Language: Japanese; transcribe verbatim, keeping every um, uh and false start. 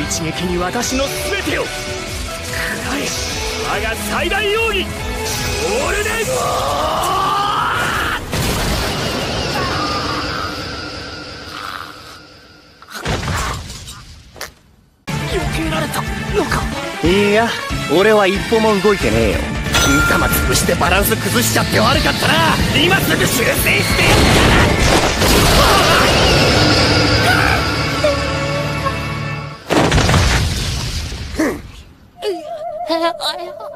一撃に私の全てを食らえ。我が最大奥義ゴールデン避けられたのか。いや、俺は一歩も動いてねえよ。金玉潰してバランス崩しちゃって悪かったな。今すぐ修正してやるから。